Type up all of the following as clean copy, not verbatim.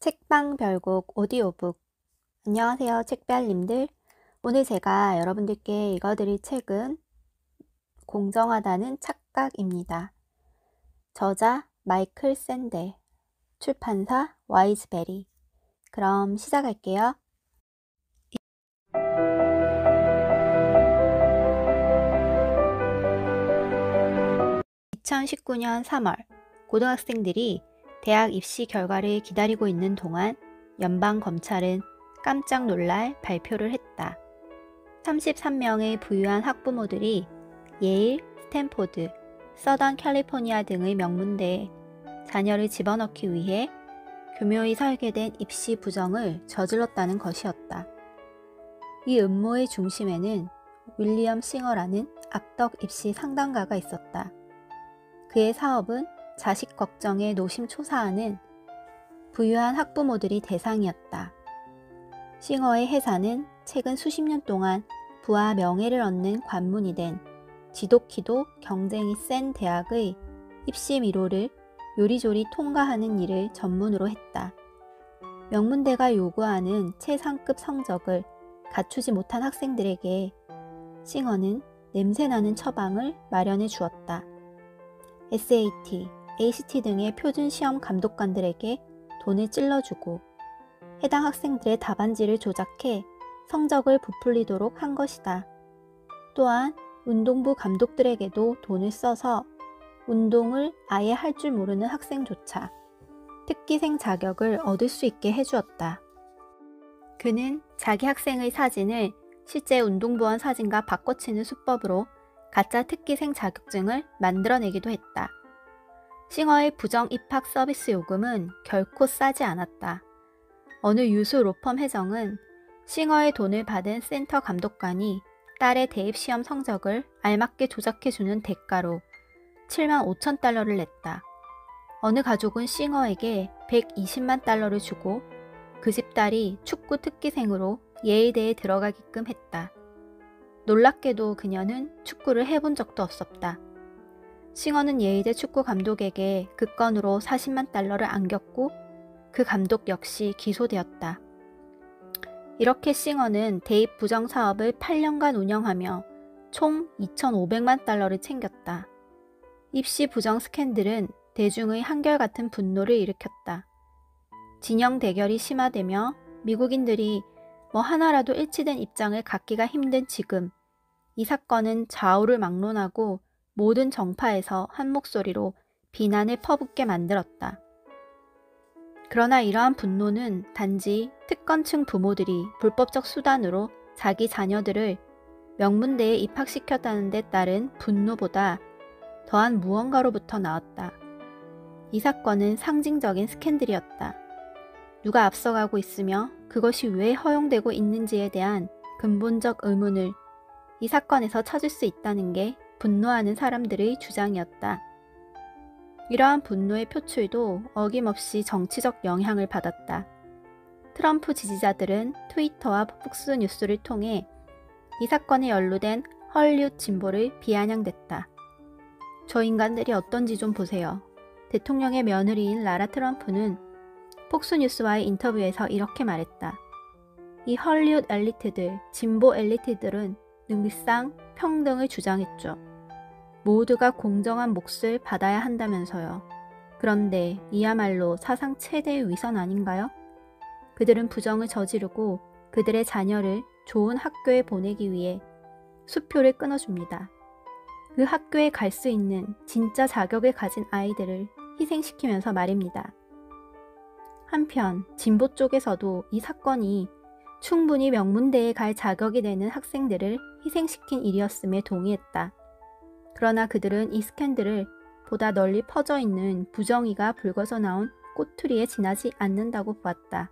책방 별곡 오디오북. 안녕하세요, 책별님들. 오늘 제가 여러분들께 읽어드릴 책은 공정하다는 착각입니다. 저자 마이클 샌델, 출판사 와이즈베리. 그럼 시작할게요. 2019년 3월, 고등학생들이 대학 입시 결과를 기다리고 있는 동안 연방검찰은 깜짝 놀랄 발표를 했다. 33명의 부유한 학부모들이 예일, 스탠포드, 서던 캘리포니아 등의 명문대에 자녀를 집어넣기 위해 교묘히 설계된 입시 부정을 저질렀다는 것이었다. 이 음모의 중심에는 윌리엄 싱어라는 악덕 입시 상담가가 있었다. 그의 사업은 자식 걱정에 노심초사하는 부유한 학부모들이 대상이었다. 싱어의 회사는 최근 수십 년 동안 부와 명예를 얻는 관문이 된 지독히도 경쟁이 센 대학의 입시 미로를 요리조리 통과하는 일을 전문으로 했다. 명문대가 요구하는 최상급 성적을 갖추지 못한 학생들에게 싱어는 냄새나는 처방을 마련해 주었다. SAT, ACT 등의 표준 시험 감독관들에게 돈을 찔러주고 해당 학생들의 답안지를 조작해 성적을 부풀리도록 한 것이다. 또한 운동부 감독들에게도 돈을 써서 운동을 아예 할 줄 모르는 학생조차 특기생 자격을 얻을 수 있게 해주었다. 그는 자기 학생의 사진을 실제 운동부원 사진과 바꿔치는 수법으로 가짜 특기생 자격증을 만들어내기도 했다. 싱어의 부정 입학 서비스 요금은 결코 싸지 않았다. 어느 유수 로펌 회장은 싱어의 돈을 받은 센터 감독관이 딸의 대입시험 성적을 알맞게 조작해주는 대가로 7만 5천 달러를 냈다. 어느 가족은 싱어에게 120만 달러를 주고 그 집 딸이 축구 특기생으로 예일대에 들어가게끔 했다. 놀랍게도 그녀는 축구를 해본 적도 없었다. 싱어는 예일대 축구 감독에게 그 건으로 40만 달러를 안겼고 그 감독 역시 기소되었다. 이렇게 싱어는 대입 부정 사업을 8년간 운영하며 총 2,500만 달러를 챙겼다. 입시 부정 스캔들은 대중의 한결같은 분노를 일으켰다. 진영 대결이 심화되며 미국인들이 뭐 하나라도 일치된 입장을 갖기가 힘든 지금 이 사건은 좌우를 막론하고 모든 정파에서 한 목소리로 비난을 퍼붓게 만들었다. 그러나 이러한 분노는 단지 특권층 부모들이 불법적 수단으로 자기 자녀들을 명문대에 입학시켰다는 데 따른 분노보다 더한 무언가로부터 나왔다. 이 사건은 상징적인 스캔들이었다. 누가 앞서가고 있으며 그것이 왜 허용되고 있는지에 대한 근본적 의문을 이 사건에서 찾을 수 있다는 게 분노하는 사람들의 주장이었다. 이러한 분노의 표출도 어김없이 정치적 영향을 받았다. 트럼프 지지자들은 트위터와 폭스뉴스를 통해 이 사건에 연루된 헐리우드 진보를 비아냥댔다. 저 인간들이 어떤지 좀 보세요. 대통령의 며느리인 라라 트럼프는 폭스뉴스와의 인터뷰에서 이렇게 말했다. 이 헐리우드 엘리트들, 진보 엘리트들은 늘상 평등을 주장했죠. 모두가 공정한 몫을 받아야 한다면서요. 그런데 이야말로 사상 최대의 위선 아닌가요? 그들은 부정을 저지르고 그들의 자녀를 좋은 학교에 보내기 위해 수표를 끊어줍니다. 그 학교에 갈 수 있는 진짜 자격을 가진 아이들을 희생시키면서 말입니다. 한편 진보 쪽에서도 이 사건이 충분히 명문대에 갈 자격이 되는 학생들을 희생시킨 일이었음에 동의했다. 그러나 그들은 이 스캔들을 보다 널리 퍼져 있는 부정의가 불거져 나온 꼬투리에 지나지 않는다고 보았다.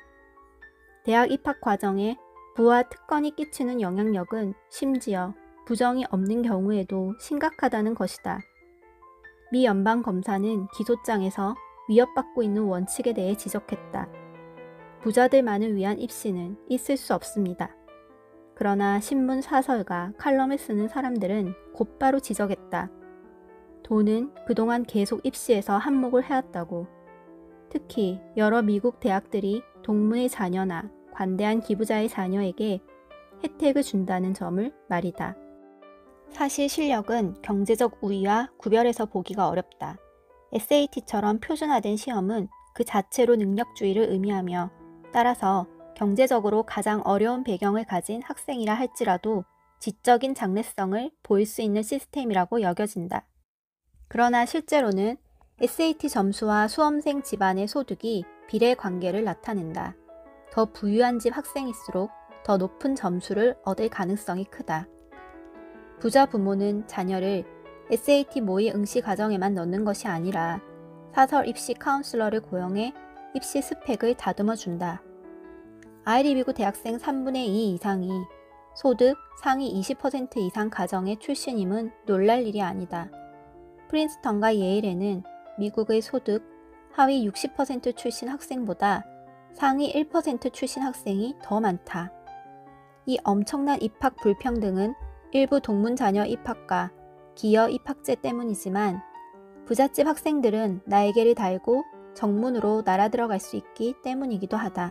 대학 입학 과정에 부와 특권이 끼치는 영향력은 심지어 부정이 없는 경우에도 심각하다는 것이다. 미 연방검사는 기소장에서 위협받고 있는 원칙에 대해 지적했다. 부자들만을 위한 입시는 있을 수 없습니다. 그러나 신문 사설가 칼럼을 쓰는 사람들은 곧바로 지적했다. 돈은 그동안 계속 입시에서 한몫을 해왔다고. 특히 여러 미국 대학들이 동문의 자녀나 관대한 기부자의 자녀에게 혜택을 준다는 점을 말이다. 사실 실력은 경제적 우위와 구별해서 보기가 어렵다. SAT처럼 표준화된 시험은 그 자체로 능력주의를 의미하며 따라서 경제적으로 가장 어려운 배경을 가진 학생이라 할지라도 지적인 장래성을 보일 수 있는 시스템이라고 여겨진다. 그러나 실제로는 SAT 점수와 수험생 집안의 소득이 비례 관계를 나타낸다. 더 부유한 집 학생일수록 더 높은 점수를 얻을 가능성이 크다. 부자 부모는 자녀를 SAT 모의 응시 과정에만 넣는 것이 아니라 사설 입시 카운슬러를 고용해 입시 스펙을 다듬어 준다. 아이리비구 대학생 3분의 2 이상이 소득 상위 20% 이상 가정의 출신임은 놀랄 일이 아니다. 프린스턴과 예일에는 미국의 소득 하위 60% 출신 학생보다 상위 1% 출신 학생이 더 많다. 이 엄청난 입학 불평등은 일부 동문 자녀 입학과 기여 입학제 때문이지만 부잣집 학생들은 날개를 달고 정문으로 날아들어갈 수 있기 때문이기도 하다.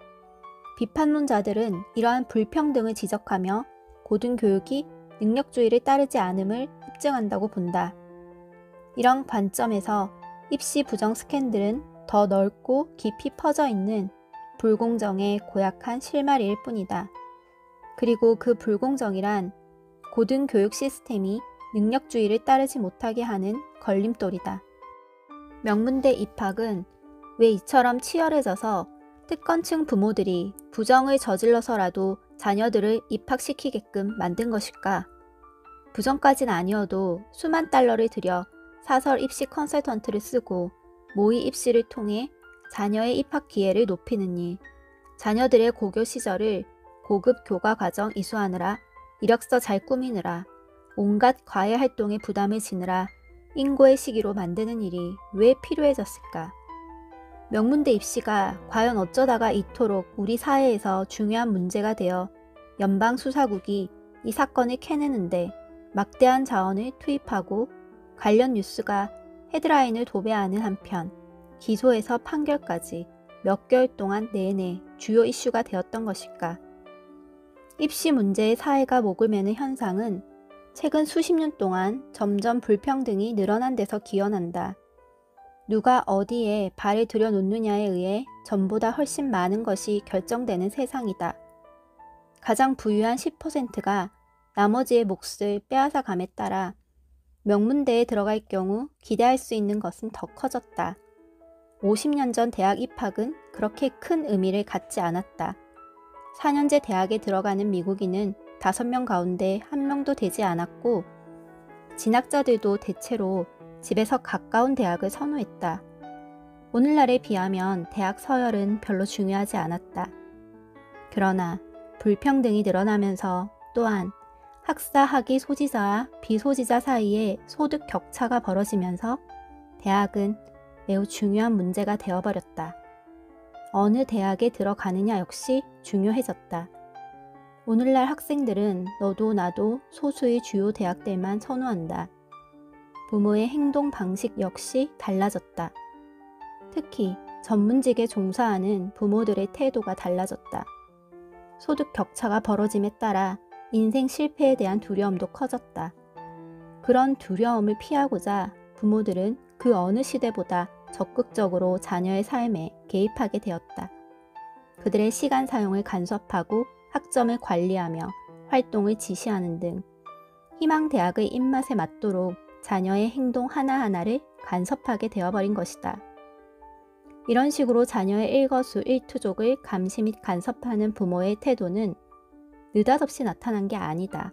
비판론자들은 이러한 불평등을 지적하며 고등교육이 능력주의를 따르지 않음을 입증한다고 본다. 이런 관점에서 입시 부정 스캔들은 더 넓고 깊이 퍼져 있는 불공정의 고약한 실마리일 뿐이다. 그리고 그 불공정이란 고등교육 시스템이 능력주의를 따르지 못하게 하는 걸림돌이다. 명문대 입학은 왜 이처럼 치열해져서 특권층 부모들이 부정을 저질러서라도 자녀들을 입학시키게끔 만든 것일까? 부정까진 아니어도 수만 달러를 들여 사설 입시 컨설턴트를 쓰고 모의 입시를 통해 자녀의 입학 기회를 높이는 일, 자녀들의 고교 시절을 고급 교과 과정 이수하느라 이력서 잘 꾸미느라 온갖 과외 활동에 부담을 지느라 인고의 시기로 만드는 일이 왜 필요해졌을까? 명문대 입시가 과연 어쩌다가 이토록 우리 사회에서 중요한 문제가 되어 연방수사국이 이 사건을 캐내는데 막대한 자원을 투입하고 관련 뉴스가 헤드라인을 도배하는 한편 기소에서 판결까지 몇 개월 동안 내내 주요 이슈가 되었던 것일까? 입시 문제의 사회가 목을 매는 현상은 최근 수십 년 동안 점점 불평등이 늘어난 데서 기원한다. 누가 어디에 발을 들여놓느냐에 의해 전보다 훨씬 많은 것이 결정되는 세상이다. 가장 부유한 10%가 나머지의 몫을 빼앗아 감에 따라 명문대에 들어갈 경우 기대할 수 있는 것은 더 커졌다. 50년 전 대학 입학은 그렇게 큰 의미를 갖지 않았다. 4년제 대학에 들어가는 미국인은 5명 가운데 1명도 되지 않았고 진학자들도 대체로 집에서 가까운 대학을 선호했다. 오늘날에 비하면 대학 서열은 별로 중요하지 않았다. 그러나 불평등이 늘어나면서 또한 학사 학위 소지자와 비소지자 사이에 소득 격차가 벌어지면서 대학은 매우 중요한 문제가 되어버렸다. 어느 대학에 들어가느냐 역시 중요해졌다. 오늘날 학생들은 너도 나도 소수의 주요 대학들만 선호한다. 부모의 행동 방식 역시 달라졌다. 특히 전문직에 종사하는 부모들의 태도가 달라졌다. 소득 격차가 벌어짐에 따라 인생 실패에 대한 두려움도 커졌다. 그런 두려움을 피하고자 부모들은 그 어느 시대보다 적극적으로 자녀의 삶에 개입하게 되었다. 그들의 시간 사용을 간섭하고 학점을 관리하며 활동을 지시하는 등 희망대학의 입맛에 맞도록 자녀의 행동 하나하나를 간섭하게 되어버린 것이다. 이런 식으로 자녀의 일거수일투족을 감시 및 간섭하는 부모의 태도는 느닷없이 나타난 게 아니다.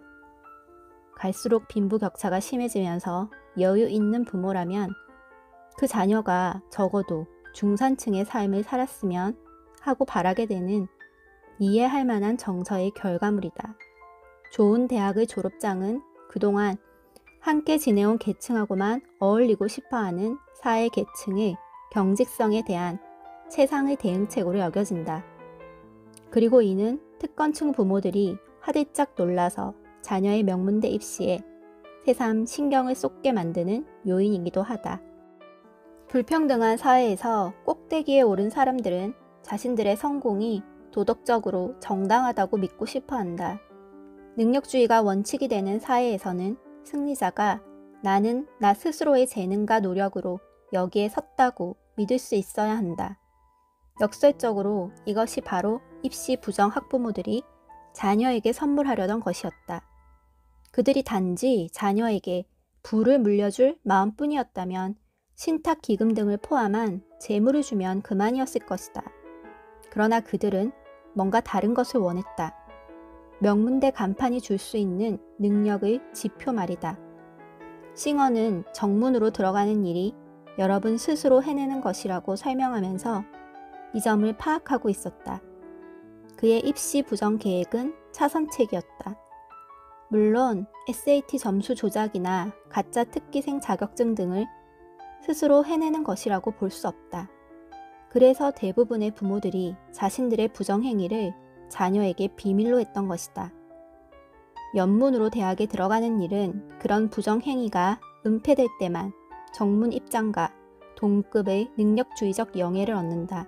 갈수록 빈부격차가 심해지면서 여유 있는 부모라면 그 자녀가 적어도 중산층의 삶을 살았으면 하고 바라게 되는 이해할 만한 정서의 결과물이다. 좋은 대학의 졸업장은 그동안 함께 지내온 계층하고만 어울리고 싶어하는 사회 계층의 경직성에 대한 세상의 대응책으로 여겨진다. 그리고 이는 특권층 부모들이 화들짝 놀라서 자녀의 명문대 입시에 새삼 신경을 쏟게 만드는 요인이기도 하다. 불평등한 사회에서 꼭대기에 오른 사람들은 자신들의 성공이 도덕적으로 정당하다고 믿고 싶어 한다. 능력주의가 원칙이 되는 사회에서는 승리자가 나는 나 스스로의 재능과 노력으로 여기에 섰다고 믿을 수 있어야 한다. 역설적으로 이것이 바로 입시 부정 학부모들이 자녀에게 선물하려던 것이었다. 그들이 단지 자녀에게 부를 물려줄 마음뿐이었다면 신탁 기금 등을 포함한 재물을 주면 그만이었을 것이다. 그러나 그들은 뭔가 다른 것을 원했다. 명문대 간판이 줄 수 있는 능력의 지표 말이다. 싱어는 정문으로 들어가는 일이 여러분 스스로 해내는 것이라고 설명하면서 이 점을 파악하고 있었다. 그의 입시 부정 계획은 차선책이었다. 물론 SAT 점수 조작이나 가짜 특기생 자격증 등을 스스로 해내는 것이라고 볼 수 없다. 그래서 대부분의 부모들이 자신들의 부정행위를 자녀에게 비밀로 했던 것이다. 연문으로 대학에 들어가는 일은 그런 부정행위가 은폐될 때만 정문 입장과 동급의 능력주의적 영예를 얻는다.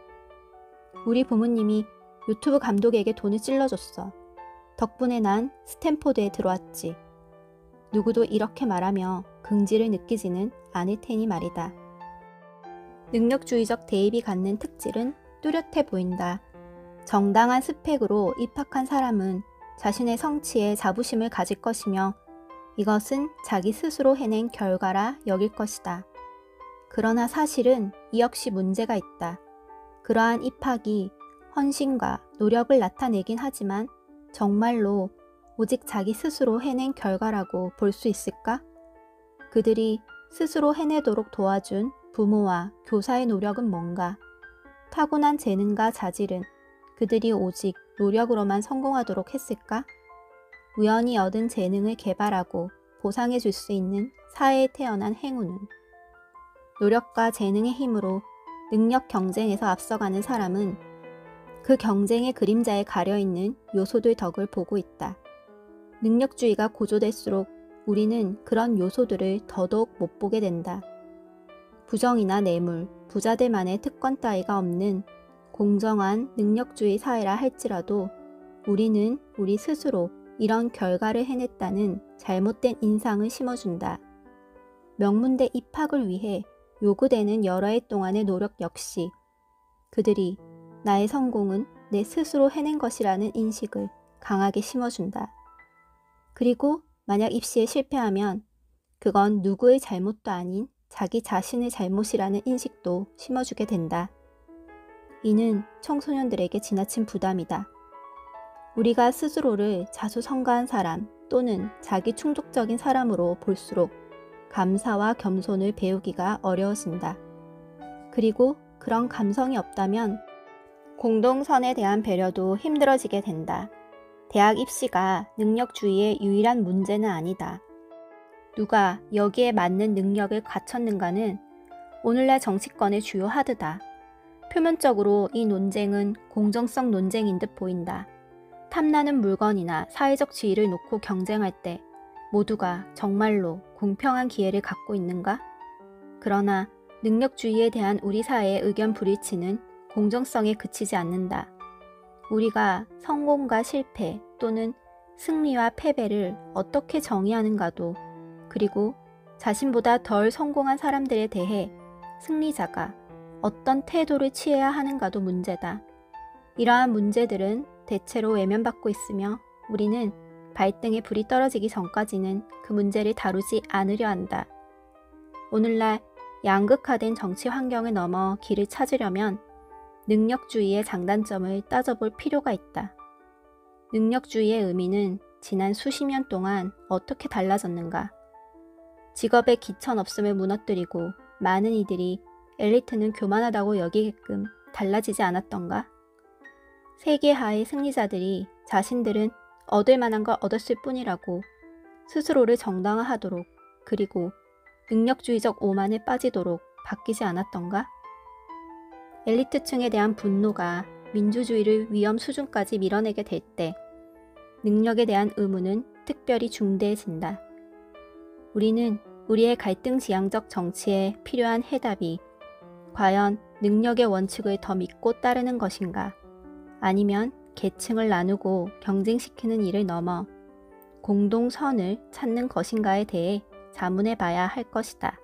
우리 부모님이 유튜브 감독에게 돈을 찔러줬어. 덕분에 난 스탠포드에 들어왔지. 누구도 이렇게 말하며 긍지를 느끼지는 않을 테니 말이다. 능력주의적 대입이 갖는 특질은 뚜렷해 보인다. 정당한 스펙으로 입학한 사람은 자신의 성취에 자부심을 가질 것이며 이것은 자기 스스로 해낸 결과라 여길 것이다. 그러나 사실은 이 역시 문제가 있다. 그러한 입학이 헌신과 노력을 나타내긴 하지만 정말로 오직 자기 스스로 해낸 결과라고 볼 수 있을까? 그들이 스스로 해내도록 도와준 부모와 교사의 노력은 뭔가? 타고난 재능과 자질은 그들이 오직 노력으로만 성공하도록 했을까? 우연히 얻은 재능을 개발하고 보상해 줄 수 있는 사회에 태어난 행운은 노력과 재능의 힘으로 능력 경쟁에서 앞서가는 사람은 그 경쟁의 그림자에 가려있는 요소들 덕을 보고 있다. 능력주의가 고조될수록 우리는 그런 요소들을 더더욱 못 보게 된다. 부정이나 뇌물, 부자들만의 특권 따위가 없는 공정한 능력주의 사회라 할지라도 우리는 우리 스스로 이런 결과를 해냈다는 잘못된 인상을 심어준다. 명문대 입학을 위해 요구되는 여러 해 동안의 노력 역시 그들이 나의 성공은 내 스스로 해낸 것이라는 인식을 강하게 심어준다. 그리고 만약 입시에 실패하면 그건 누구의 잘못도 아닌 자기 자신의 잘못이라는 인식도 심어주게 된다. 이는 청소년들에게 지나친 부담이다. 우리가 스스로를 자수성가한 사람 또는 자기 충족적인 사람으로 볼수록 감사와 겸손을 배우기가 어려워진다. 그리고 그런 감성이 없다면 공동선에 대한 배려도 힘들어지게 된다. 대학 입시가 능력주의의 유일한 문제는 아니다. 누가 여기에 맞는 능력을 갖췄는가는 오늘날 정치권의 주요 하드다. 표면적으로 이 논쟁은 공정성 논쟁인 듯 보인다. 탐나는 물건이나 사회적 지위를 놓고 경쟁할 때 모두가 정말로 공평한 기회를 갖고 있는가? 그러나 능력주의에 대한 우리 사회의 의견 불일치는 공정성에 그치지 않는다. 우리가 성공과 실패 또는 승리와 패배를 어떻게 정의하는가도 그리고 자신보다 덜 성공한 사람들에 대해 승리자가 어떤 태도를 취해야 하는가도 문제다. 이러한 문제들은 대체로 외면받고 있으며 우리는 발등에 불이 떨어지기 전까지는 그 문제를 다루지 않으려 한다. 오늘날 양극화된 정치 환경을 넘어 길을 찾으려면 능력주의의 장단점을 따져볼 필요가 있다. 능력주의의 의미는 지난 수십 년 동안 어떻게 달라졌는가? 직업의 기천 없음을 무너뜨리고 많은 이들이 엘리트는 교만하다고 여기게끔 달라지지 않았던가? 세계하의 승리자들이 자신들은 얻을 만한 걸 얻었을 뿐이라고 스스로를 정당화하도록 그리고 능력주의적 오만에 빠지도록 바뀌지 않았던가? 엘리트층에 대한 분노가 민주주의를 위험 수준까지 밀어내게 될 때 능력에 대한 의무는 특별히 중대해진다. 우리는 우리의 갈등지향적 정치에 필요한 해답이 과연 능력의 원칙을 더 믿고 따르는 것인가? 아니면 계층을 나누고 경쟁시키는 일을 넘어 공동선을 찾는 것인가에 대해 자문해 봐야 할 것이다.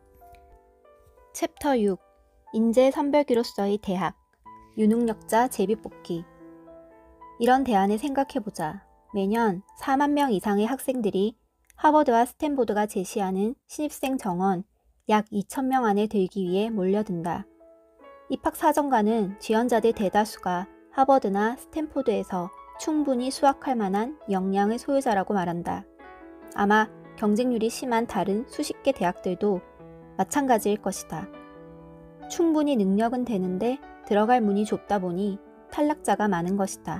챕터 6. 인재선별기로서의 대학, 유능력자 제비뽑기. 이런 대안을 생각해보자. 매년 4만 명 이상의 학생들이 하버드와 스탠포드가 제시하는 신입생 정원 약 2,000명 안에 들기 위해 몰려든다. 입학사정관은 지원자들 대다수가 하버드나 스탠포드에서 충분히 수학할 만한 역량의 소유자라고 말한다. 아마 경쟁률이 심한 다른 수십 개 대학들도 마찬가지일 것이다. 충분히 능력은 되는데 들어갈 문이 좁다 보니 탈락자가 많은 것이다.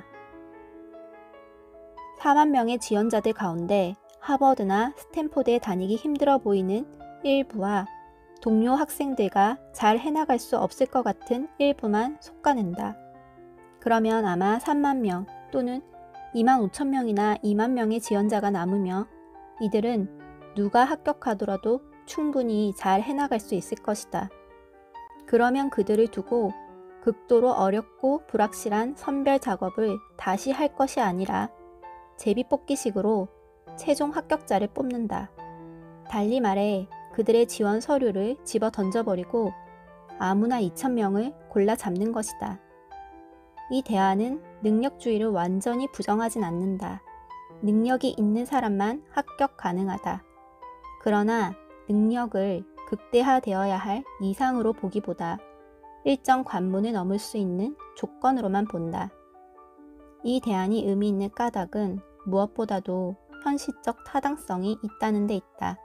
4만 명의 지원자들 가운데 하버드나 스탠포드에 다니기 힘들어 보이는 일부와 동료 학생들과 잘 해나갈 수 없을 것 같은 일부만 속가는다. 그러면 아마 3만 명 또는 2만 5천 명이나 2만 명의 지원자가 남으며 이들은 누가 합격하더라도 충분히 잘 해나갈 수 있을 것이다. 그러면 그들을 두고 극도로 어렵고 불확실한 선별 작업을 다시 할 것이 아니라 제비뽑기식으로 최종 합격자를 뽑는다. 달리 말해 그들의 지원 서류를 집어 던져버리고 아무나 2,000명을 골라 잡는 것이다. 이 대안은 능력주의를 완전히 부정하진 않는다. 능력이 있는 사람만 합격 가능하다. 그러나 능력을 극대화되어야 할 이상으로 보기보다 일정 관문을 넘을 수 있는 조건으로만 본다. 이 대안이 의미 있는 까닭은 무엇보다도 현실적 타당성이 있다는 데 있다.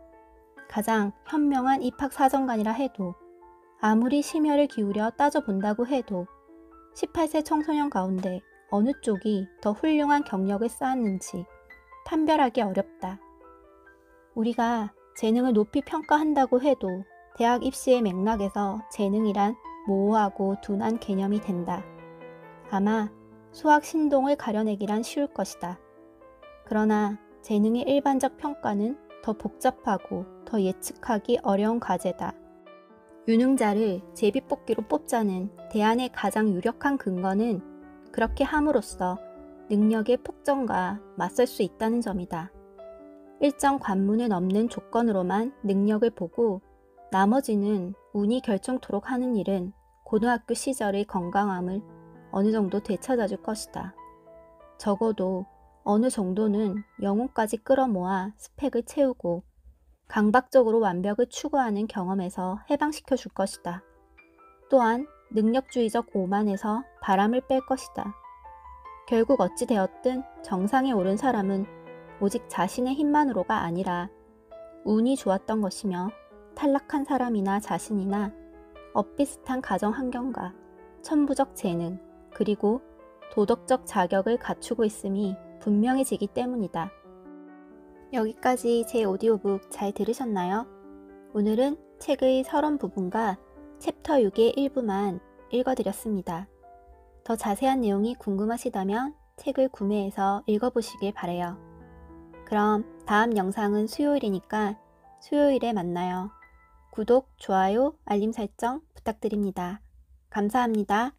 가장 현명한 입학사정관이라 해도 아무리 심혈을 기울여 따져본다고 해도 18세 청소년 가운데 어느 쪽이 더 훌륭한 경력을 쌓았는지 판별하기 어렵다. 우리가 재능을 높이 평가한다고 해도 대학 입시의 맥락에서 재능이란 모호하고 둔한 개념이 된다. 아마 수학 신동을 가려내기란 쉬울 것이다. 그러나 재능의 일반적 평가는 더 복잡하고 더 예측하기 어려운 과제다. 유능자를 제비뽑기로 뽑자는 대안의 가장 유력한 근거는 그렇게 함으로써 능력의 폭정과 맞설 수 있다는 점이다. 일정 관문을 넘는 조건으로만 능력을 보고 나머지는 운이 결정토록 하는 일은 고등학교 시절의 건강함을 어느 정도 되찾아줄 것이다. 적어도 어느 정도는 영혼까지 끌어모아 스펙을 채우고 강박적으로 완벽을 추구하는 경험에서 해방시켜 줄 것이다. 또한 능력주의적 오만에서 바람을 뺄 것이다. 결국 어찌 되었든 정상에 오른 사람은 오직 자신의 힘만으로가 아니라 운이 좋았던 것이며 탈락한 사람이나 자신이나 엇비슷한 가정 환경과 천부적 재능 그리고 도덕적 자격을 갖추고 있음이 분명해지기 때문이다. 여기까지 제 오디오북 잘 들으셨나요? 오늘은 책의 서론 부분과 챕터 6의 일부만 읽어드렸습니다. 더 자세한 내용이 궁금하시다면 책을 구매해서 읽어보시길 바래요. 그럼 다음 영상은 수요일이니까 수요일에 만나요. 구독, 좋아요, 알림 설정 부탁드립니다. 감사합니다.